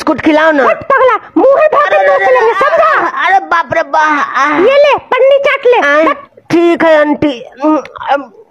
Biscuit खिलाओ ना। पगला मुंह धो के नोच लेंगे, समझा? अरे बाप रे बाप, ये ले पन्नी चाट ले। ठीक है आंटी।